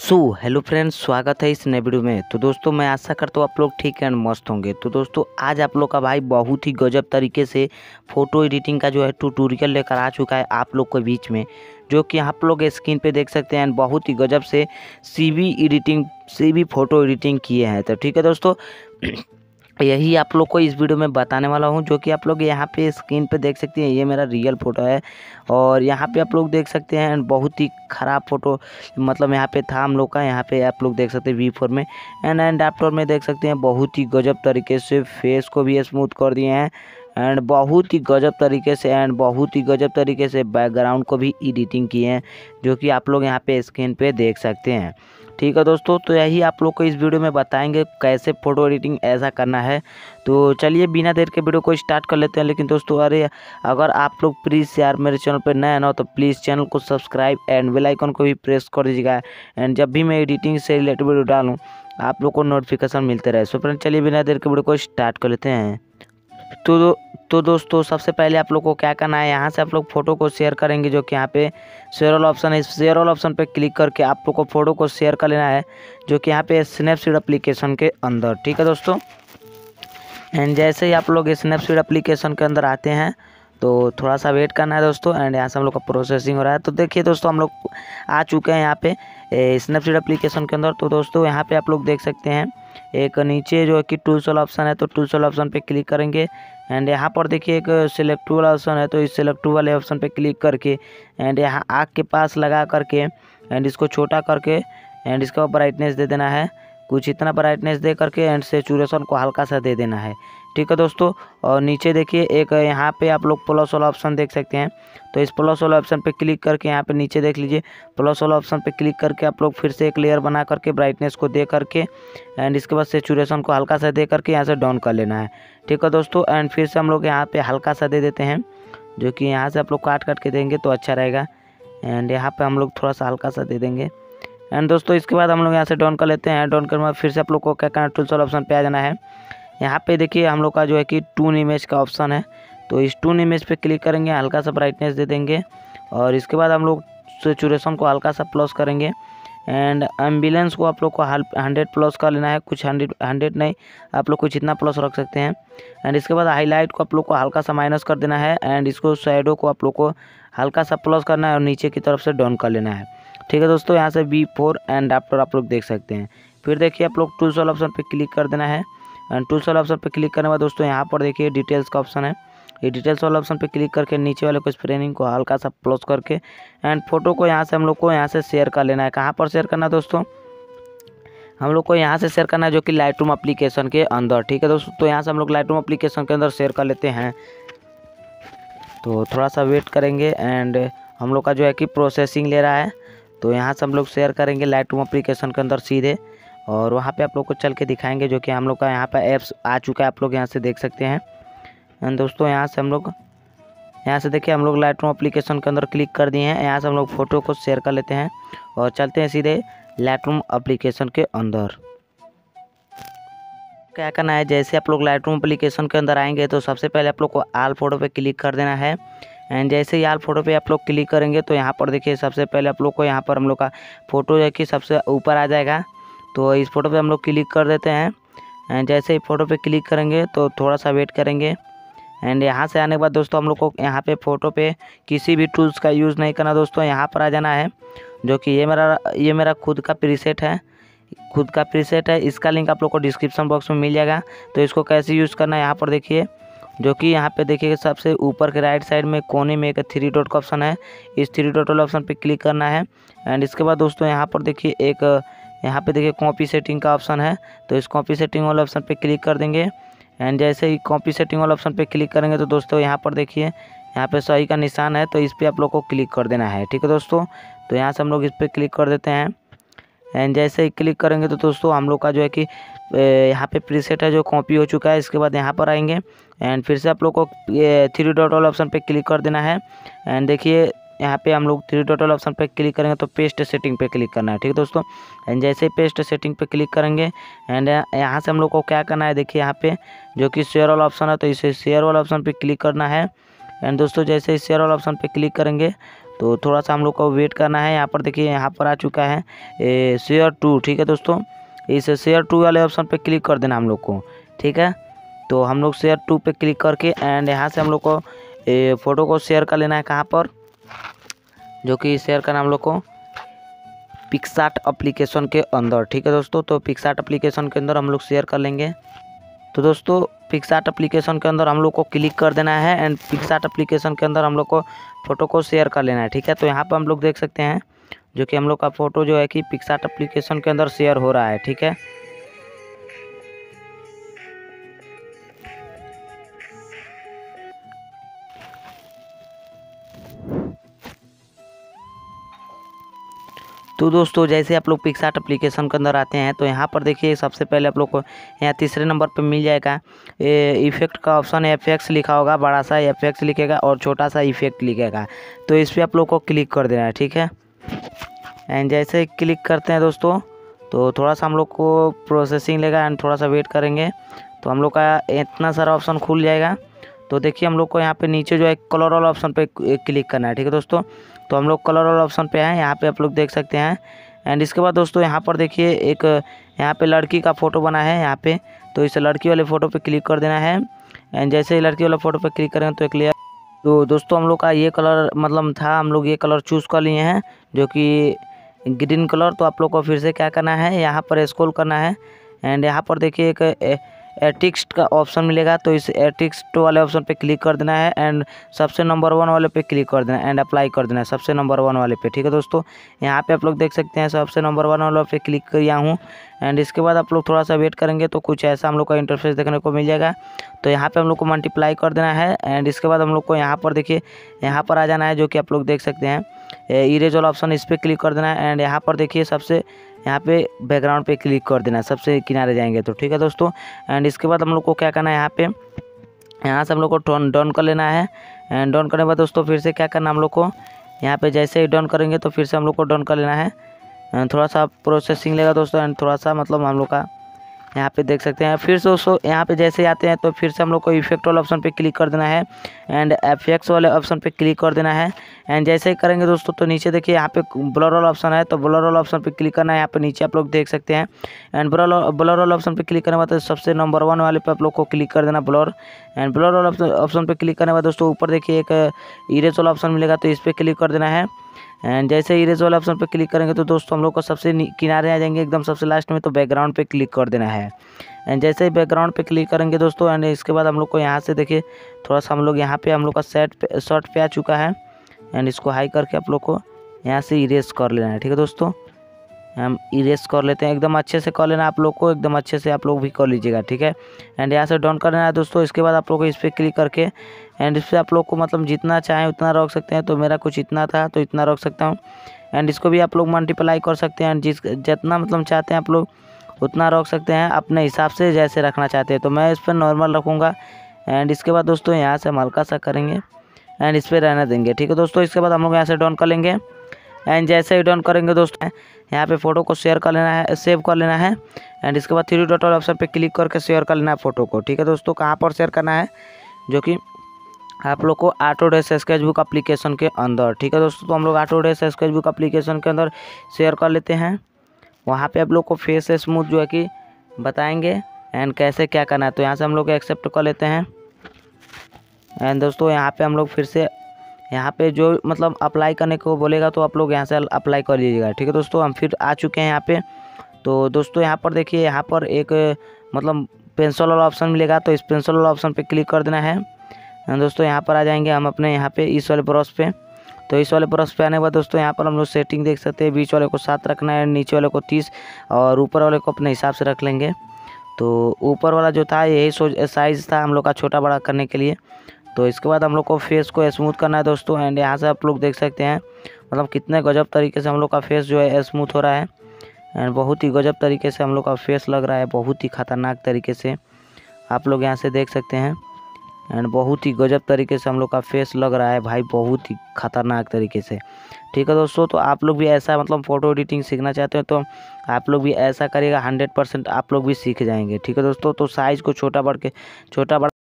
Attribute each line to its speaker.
Speaker 1: Hello friends, स्वागत है इस नए वीडियो में। तो दोस्तों मैं आशा करता हूँ आप लोग ठीक एंड मस्त होंगे। तो दोस्तों आज आप लोग का भाई बहुत ही गजब तरीके से फ़ोटो एडिटिंग का जो है ट्यूटोरियल लेकर आ चुका है आप लोग के बीच में, जो कि आप लोग स्क्रीन पे देख सकते हैं। बहुत ही गजब से सीवी फ़ोटो एडिटिंग किए हैं। तो ठीक है दोस्तों, यही आप लोग को इस वीडियो में बताने वाला हूं, जो कि आप लोग यहाँ पे स्क्रीन पे देख सकते हैं। ये मेरा रियल फ़ोटो है और यहाँ पे आप लोग देख सकते हैं बहुत ही ख़राब फ़ोटो, मतलब यहाँ पे था हम लोग का। यहाँ पे आप लोग देख सकते हैं V4 में एंड आफ्टर में देख सकते हैं बहुत ही गजब तरीके से फेस को भी स्मूथ कर दिए हैं एंड बहुत ही गजब तरीके से बैकग्राउंड को भी एडिटिंग किए हैं, जो कि आप लोग यहाँ पे स्क्रीन पे देख सकते हैं। ठीक है दोस्तों, तो यही आप लोग को इस वीडियो में बताएंगे कैसे फ़ोटो एडिटिंग ऐसा करना है। तो चलिए बिना देर के वीडियो को स्टार्ट कर लेते हैं। लेकिन दोस्तों अगर आप लोग प्लीज़ यार मेरे चैनल पर नए ना हो तो प्लीज़ चैनल को सब्सक्राइब एंड बेल आइकन को भी प्रेस कर दीजिएगा एंड जब भी मैं एडिटिंग से रिलेटेड वीडियो डालूँ आप लोग को नोटिफिकेशन मिलते रहे। सो फ्रेंड चलिए बिना देर के वीडियो को स्टार्ट कर लेते हैं। तो दोस्तों सबसे पहले आप लोग को क्या करना है, यहाँ से आप लोग फ़ोटो को शेयर करेंगे, जो कि यहाँ पे शेयर ऑल ऑप्शन है। इस शेयर ऑल ऑप्शन पे क्लिक करके आप लोग को फ़ोटो को शेयर कर लेना है, जो कि यहाँ पे स्नैपसीड एप्लीकेशन के अंदर। ठीक है दोस्तों, एंड जैसे ही आप लोग स्नैपसीड एप्लीकेशन के अंदर आते हैं तो थोड़ा सा वेट करना है दोस्तों। एंड यहाँ से हम लोग का प्रोसेसिंग हो रहा है। तो देखिए दोस्तों हम लोग आ चुके हैं यहाँ पे स्नैपसीड एप्लीकेशन के अंदर। तो दोस्तों यहाँ पे आप लोग देख सकते हैं एक नीचे जो है कि टूल्स वाला ऑप्शन है, तो टूल्स वाला ऑप्शन पे क्लिक करेंगे एंड यहाँ पर देखिए एक सिलेक्ट वाला ऑप्शन है, तो इस सिलेक्ट वाले ऑप्शन पे क्लिक करके एंड यहाँ आँख के पास लगा करके एंड इसको छोटा करके एंड इसका ब्राइटनेस दे देना है, कुछ इतना ब्राइटनेस दे करके एंड सेचुरेशन को हल्का सा दे देना है। ठीक है दोस्तों, और नीचे देखिए एक यहाँ पे आप लोग प्लस वाला ऑप्शन देख सकते हैं, तो इस प्लस वाला ऑप्शन पे क्लिक करके यहाँ पे नीचे देख लीजिए प्लस वाला ऑप्शन पे क्लिक करके आप लोग फिर से एक लेयर बना करके ब्राइटनेस को दे करके एंड इसके बाद सेचुरेशन को हल्का सा दे करके यहाँ से डाउन कर लेना है। ठीक है दोस्तों, एंड फिर से हम लोग यहाँ पे हल्का सा दे देते हैं, जो कि यहाँ से आप लोग काट के देंगे तो अच्छा रहेगा। एंड यहाँ पे हम लोग थोड़ा सा हल्का सा दे देंगे एंड दोस्तों इसके बाद हम लोग यहाँ से डाउन कर लेते हैं। डाउन करने के बाद फिर से आप लोग को क्या करना है, टूल्स वाला ऑप्शन पे आ जाना है। यहाँ पे देखिए हम लोग का जो है कि टून इमेज का ऑप्शन है, तो इस टून इमेज पे क्लिक करेंगे, हल्का सा ब्राइटनेस दे देंगे और इसके बाद हम लोग सेचुरेशन को हल्का सा प्लस करेंगे एंड एम्बिलेंस को आप लोग को 100 प्लस कर लेना है, कुछ 100 नहीं, आप लोग कुछ इतना प्लस रख सकते हैं। एंड इसके बाद हाईलाइट को आप लोग को हल्का सा माइनस कर देना है एंड इसको शैडो को आप लोग को हल्का सा प्लस करना है और नीचे की तरफ से डाउन कर लेना है। ठीक है दोस्तों, यहाँ से V4 एंड आफ्टर आप लोग देख सकते हैं। फिर देखिए आप लोग टूल्स वाला ऑप्शन पे क्लिक कर देना है एंड टूल्स वाला ऑप्शन पे क्लिक करने के बाद दोस्तों यहाँ पर देखिए डिटेल्स का ऑप्शन है। ये डिटेल्स वाला ऑप्शन पे क्लिक करके नीचे वाले को स्प्रेनिंग को हल्का सा प्लस करके एंड फोटो को यहाँ से हम लोग को यहाँ से शेयर कर लेना है। कहाँ पर शेयर करना है दोस्तों, हम लोग को यहाँ से शेयर करना है, जो कि लाइटरूम एप्लीकेशन के अंदर। ठीक है दोस्तों, तो यहाँ से हम लोग लाइटरूम एप्लीकेशन के अंदर शेयर कर लेते हैं। तो थोड़ा सा वेट करेंगे एंड हम लोग का जो है कि प्रोसेसिंग ले रहा है, तो यहाँ से हम लोग शेयर करेंगे लाइटरूम एप्लीकेशन के अंदर सीधे और वहाँ पे आप लोग को चल के दिखाएंगे, जो कि हम लोग का यहाँ पे ऐप्स आ चुका है, आप लोग यहाँ से देख सकते हैं। एंड दोस्तों यहाँ से हम लोग यहाँ से देखिए हम लोग लाइटरूम एप्लीकेशन के अंदर क्लिक कर दिए हैं। यहाँ से हम लोग फ़ोटो को शेयर कर लेते हैं और चलते हैं सीधे लाइटरूम एप्लीकेशन के अंदर। क्या करना है, जैसे आप लोग लाइटरूम एप्लीकेशन के अंदर आएंगे तो सबसे पहले आप लोग को आल फोटो पे क्लिक कर देना है एंड जैसे ही आल फोटो पे आप लोग क्लिक करेंगे तो यहाँ पर देखिए सबसे पहले आप लोग को यहाँ पर हम लोग का फ़ोटो है कि सबसे ऊपर आ जाएगा, तो इस फोटो पे हम लोग क्लिक कर देते हैं एंड जैसे ही फ़ोटो पे क्लिक करेंगे तो थोड़ा सा वेट करेंगे एंड यहाँ से आने के बाद दोस्तों हम लोग को यहाँ पे फ़ोटो पे किसी भी टूल्स का यूज़ नहीं करना दोस्तों, यहाँ पर आ जाना है, जो कि ये मेरा खुद का प्रीसेट है। इसका लिंक आप लोग को डिस्क्रिप्शन बॉक्स में मिल जाएगा। तो इसको कैसे यूज़ करना है यहाँ पर देखिए, जो कि यहाँ पे देखिए सबसे ऊपर के राइट साइड में कोने में एक 3 डॉट का ऑप्शन है, इस 3 डॉट वाले ऑप्शन पे क्लिक करना है एंड इसके बाद दोस्तों यहाँ पर देखिए एक यहाँ पे देखिए कॉपी सेटिंग का ऑप्शन है, तो इस कॉपी सेटिंग वाले ऑप्शन पे क्लिक कर देंगे एंड जैसे ही कॉपी सेटिंग वाले ऑप्शन पे क्लिक करेंगे तो दोस्तों यहाँ पर देखिए यहाँ पे सही का निशान है, तो इस पर आप लोग को क्लिक कर देना है। ठीक है दोस्तों, तो यहाँ से हम लोग इस पर क्लिक कर देते हैं एंड जैसे ही क्लिक करेंगे तो दोस्तों हम लोग का जो है कि यहाँ पे प्रीसेट है जो कॉपी हो चुका है। इसके बाद यहाँ पर आएंगे एंड फिर से आप लोग को 3 डॉट वाला ऑप्शन पे क्लिक कर देना है एंड देखिए यहाँ पे हम लोग 3 डॉट वाला ऑप्शन पे क्लिक करेंगे तो पेस्ट सेटिंग पे क्लिक करना है। ठीक है दोस्तों, एंड जैसे ही पेस्ट सेटिंग पे क्लिक करेंगे एंड यहाँ से हम लोग को क्या करना है, देखिए यहाँ पे जो कि शेयर वाला ऑप्शन है, तो इसे शेयर वाला ऑप्शन पे क्लिक करना है एंड दोस्तों जैसे ही शेयर वाला ऑप्शन पे क्लिक करेंगे तो थोड़ा सा हम लोग को वेट करना है। यहाँ पर देखिए यहाँ पर आ चुका है शेयर टू, ठीक है दोस्तों। इस शेयर टू वाले ऑप्शन पे क्लिक कर देना हम लोग को, ठीक है। तो हम लोग शेयर टू पे क्लिक करके एंड यहाँ से हम लोग को फ़ोटो को शेयर कर लेना है। कहाँ पर, जो कि शेयर करना हम लोग को पिक्सार्ट एप्लीकेशन के अंदर, ठीक है दोस्तों। तो पिक्सार्ट एप्लीकेशन के अंदर हम लोग शेयर कर लेंगे। तो दोस्तों पिक्सार्ट एप्लीकेशन के अंदर हम लोग को क्लिक कर देना है एंड पिक्सार्ट एप्लीकेशन के अंदर हम लोग को फ़ोटो को शेयर कर लेना है, ठीक है। तो यहाँ पर हम लोग देख सकते हैं जो कि हम लोग का फ़ोटो जो है कि पिक्सार्ट एप्लीकेशन के अंदर शेयर हो रहा है, ठीक है। तो दोस्तों जैसे आप लोग पिक्सार्ट एप्लीकेशन के अंदर आते हैं तो यहाँ पर देखिए सबसे पहले आप लोग को यहाँ तीसरे नंबर पर मिल जाएगा इफेक्ट का ऑप्शन है। एफएक्स लिखा होगा, बड़ा सा एफएक्स लिखेगा और छोटा सा इफेक्ट लिखेगा। तो इस पर आप लोग को क्लिक कर देना है, ठीक है। एंड जैसे क्लिक करते हैं दोस्तों तो थोड़ा सा हम लोग को प्रोसेसिंग लेगा एंड थोड़ा सा वेट करेंगे तो हम लोग का इतना सारा ऑप्शन खुल जाएगा। तो देखिए हम लोग को यहाँ पे नीचे जो है कलर वाला ऑप्शन पे क्लिक करना है, ठीक है दोस्तों। तो हम लोग कलर वाला ऑप्शन पे हैं, यहाँ पे आप लोग देख सकते हैं। एंड इसके बाद दोस्तों यहाँ पर देखिए एक यहाँ पे लड़की का फ़ोटो बना है यहाँ पे। तो इस लड़की वाले फ़ोटो पे क्लिक कर देना है। एंड जैसे ही लड़की वाला फ़ोटो पे क्लिक करेंगे तो क्लियर। तो दोस्तों हम लोग का ये कलर मतलब था, हम लोग ये कलर चूज़ कर लिए हैं जो कि ग्रीन कलर। तो आप लोग को फिर से क्या करना है, यहाँ पर स्क्रॉल करना है एंड यहाँ पर देखिए एक टेक्स्ट का ऑप्शन मिलेगा। तो इस टेक्स्ट वाले ऑप्शन पे क्लिक कर देना है एंड सबसे नंबर 1 वाले पे क्लिक कर देना है एंड अप्लाई कर देना है सबसे नंबर 1 वाले पे, ठीक है दोस्तों। यहाँ पे आप लोग देख सकते हैं सबसे नंबर 1 वाले पे क्लिक किया हूँ। एंड इसके बाद आप लोग थोड़ा सा वेट करेंगे तो कुछ ऐसा हम लोग का इंटरफेस देखने को मिल जाएगा। तो यहाँ पे हम लोग को मल्टीप्लाई कर देना है एंड इसके बाद हम लोग को यहाँ पर देखिए यहाँ पर आ जाना है जो कि आप लोग देख सकते हैं इरेज वाला ऑप्शन, इस पर क्लिक कर देना है। एंड यहाँ पर देखिए सबसे यहाँ पे बैकग्राउंड पे क्लिक कर देना है, सबसे किनारे जाएंगे तो, ठीक है दोस्तों। एंड इसके बाद हम लोग को क्या करना है, यहाँ से हम लोग को डन कर लेना है। एंड डन करने के बाद दोस्तों फिर से क्या करना हम लोग को, यहाँ पे जैसे ही डन करेंगे तो फिर से हम लोग को डन कर लेना है। थोड़ा सा प्रोसेसिंग लेगा दोस्तों एंड थोड़ा सा मतलब हम लोग का यहाँ पे देख सकते हैं। फिर से दोस्तों यहाँ पे जैसे आते हैं तो फिर से हम लोग को इफेक्ट वाले ऑप्शन पे क्लिक कर देना है एंड एफएक्स वाले ऑप्शन पे क्लिक कर देना है। एंड जैसे ही करेंगे दोस्तों तो नीचे देखिए यहाँ पे ब्लर वाला ऑप्शन है, तो ब्लर वाला ऑप्शन पे क्लिक करना है। यहाँ पे नीचे आप लोग देख सकते हैं एंड ब्लर वाला ऑप्शन पे क्लिक करने के बाद सबसे नंबर 1 वाले पे आप लोग को क्लिक कर देना ब्लर। एंड ब्लर वाला ऑप्शन पे क्लिक करने के बाद दोस्तों ऊपर देखिए एक इरेज वाला ऑप्शन मिलेगा, तो इस पर क्लिक कर देना है। एंड जैसे इरेज वाले ऑप्शन पे क्लिक करेंगे तो दोस्तों हम लोग को सबसे किनारे आ जाएंगे एकदम सबसे लास्ट में, तो बैकग्राउंड पे क्लिक कर देना है। एंड जैसे ही बैकग्राउंड पे क्लिक करेंगे दोस्तों एंड इसके बाद हम लोग को यहाँ से देखिए थोड़ा सा हम लोग यहाँ पे हम लोग का शर्ट पे आ चुका है। एंड इसको हाई करके आप लोग को यहाँ से इरेज कर लेना है, ठीक है दोस्तों। हम इरेज कर लेते हैं, एकदम अच्छे से कर लेना आप लोग को, एकदम अच्छे से आप लोग भी कर लीजिएगा, ठीक है। एंड यहाँ से डाउन कर लेना है दोस्तों। इसके बाद आप लोग को इस पर क्लिक करके एंड इस पर आप लोग को मतलब जितना चाहें उतना रख सकते हैं। तो मेरा कुछ इतना था तो इतना रख सकता हूँ। एंड इसको भी आप लोग मल्टीप्लाई कर सकते हैं, जितना मतलब चाहते हैं आप लोग उतना रख सकते हैं अपने हिसाब से, जैसे रखना चाहते हैं। तो मैं इस पर नॉर्मल रखूँगा। एंड इसके बाद दोस्तों यहाँ से हम हल्का सा करेंगे एंड इस पर रहने देंगे, ठीक है दोस्तों। इसके बाद हम लोग यहाँ से डाउन कर लेंगे एंड जैसे ही डाउन करेंगे दोस्तों यहाँ पे फ़ोटो को शेयर कर लेना है, सेव कर लेना है। एंड इसके बाद 3 डॉट वाले ऑप्शन पे क्लिक करके शेयर कर लेना है फ़ोटो को, ठीक है दोस्तों। कहाँ पर शेयर करना है, जो कि आप लोग को ऑटोडेस्क स्केचबुक एप्लीकेशन के अंदर, ठीक है दोस्तों। तो हम लोग ऑटोडेस्क स्केचबुक एप्लीकेशन के अंदर शेयर कर लेते हैं। वहाँ पे आप लोग को फेस स्मूथ जो है कि बताएंगे एंड कैसे क्या करना है। तो यहाँ से हम लोग एक्सेप्ट कर लेते हैं। एंड दोस्तों यहाँ पे हम लोग फिर से यहाँ पे जो मतलब अप्लाई करने को बोलेगा तो आप लोग यहाँ से अप्लाई कर लीजिएगा, ठीक है दोस्तों। हम फिर आ चुके हैं यहाँ पे। तो दोस्तों यहाँ पर देखिए यहाँ पर एक मतलब पेंसिल वाला ऑप्शन मिलेगा, तो इस पेंसिल वाला ऑप्शन पे क्लिक कर देना है। दोस्तों यहाँ पर आ जाएंगे हम अपने यहाँ पे इस वाले ब्रश पे। तो इस वाले ब्रश पे आने के बाद दोस्तों यहाँ पर हम लोग सेटिंग देख सकते हैं। बीच वाले को 7 रखना है, नीचे वाले को 30 और ऊपर वाले को अपने हिसाब से रख लेंगे। तो ऊपर वाला जो था यही साइज़ था हम लोग का छोटा बड़ा करने के लिए। तो इसके बाद हम लोग को फेस को स्मूथ करना है दोस्तों। एंड यहाँ से आप लोग देख सकते हैं मतलब कितने गजब तरीके से हम लोग का फेस जो है स्मूथ हो रहा है। एंड बहुत ही गजब तरीके से हम लोग का फेस लग रहा है, बहुत ही ख़तरनाक तरीके से आप लोग यहाँ से देख सकते हैं। एंड बहुत ही गजब तरीके से हम लोग का फेस लग रहा है भाई, बहुत ही ख़तरनाक तरीके से, ठीक है दोस्तों। तो आप लोग भी ऐसा मतलब फ़ोटो एडिटिंग सीखना चाहते हो तो आप लोग भी ऐसा करिएगा, 100% आप लोग भी सीख जाएंगे, ठीक है दोस्तों। तो साइज़ को छोटा बड़ा